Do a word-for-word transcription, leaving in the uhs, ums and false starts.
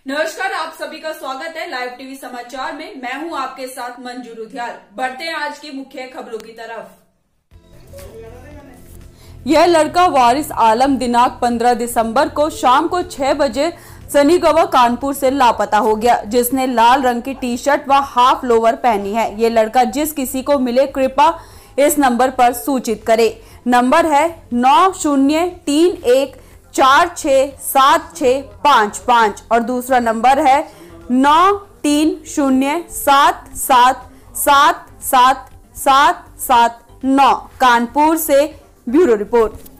नमस्कार, आप सभी का स्वागत है लाइव टीवी समाचार में। मैं हूं आपके साथ मंजू रुधियाल। बढ़ते हैं आज की मुख्य खबरों की तरफ। यह लड़का वारिस आलम दिनांक पंद्रह दिसंबर को शाम को छह बजे सनीगवा कानपुर से लापता हो गया, जिसने लाल रंग की टी शर्ट व हाफ लोवर पहनी है। ये लड़का जिस किसी को मिले कृपया इस नंबर पर सूचित करे। नंबर है नौ शून्य तीन एक चार छः सात छः पाँच पाँच और दूसरा नंबर है नौ तीन शून्य सात सात सात सात सात सात नौ। कानपुर से ब्यूरो रिपोर्ट।